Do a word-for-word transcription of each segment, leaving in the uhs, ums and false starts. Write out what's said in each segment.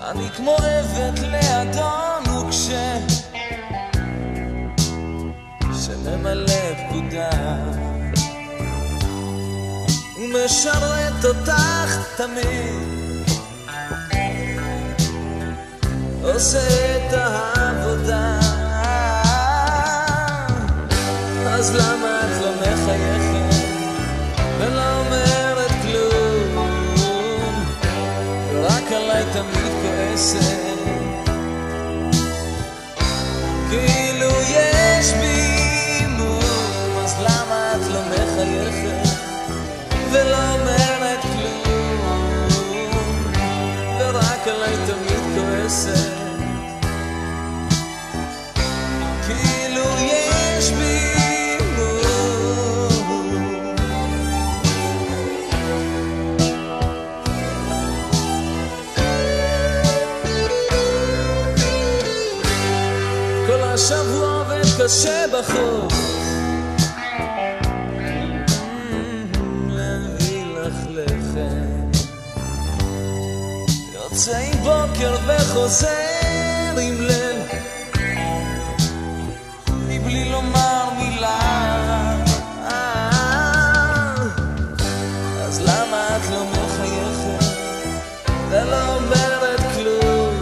אני כמו עבד לידון וכשה שממלא פקודה ומשרת אותך תמיד, עושה את העבודה. אז למה את לא מחייכת ולא אומרת כלום, ורק עליי תמיד כועסת, כאילו יש בי מום? אז למה את לא מחייכת ולא אומרת כלום, ורק עליי תמיד כועסת, כאילו יש בי השבוע עובד קשה בחוף להביא לך לחם, יוצא עם בוקר וחוזר עם ליל מבלי לומר מילה. אז למה את לא מחייכת ולא אומרת כלום,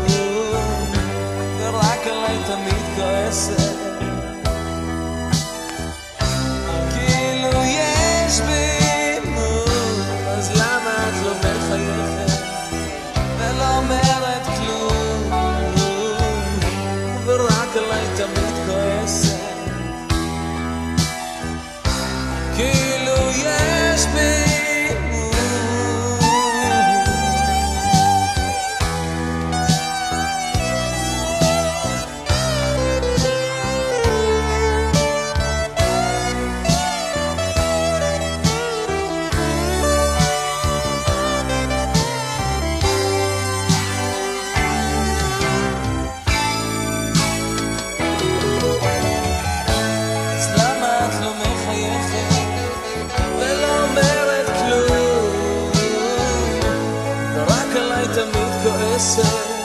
ורק עליי תמיד כועסת, כאילו יש בי מום? אז למה את לא מחייכת ולא אומרת כלום, ורק עליי תמיד כועסת, כאילו יש בי תמיד כועסת,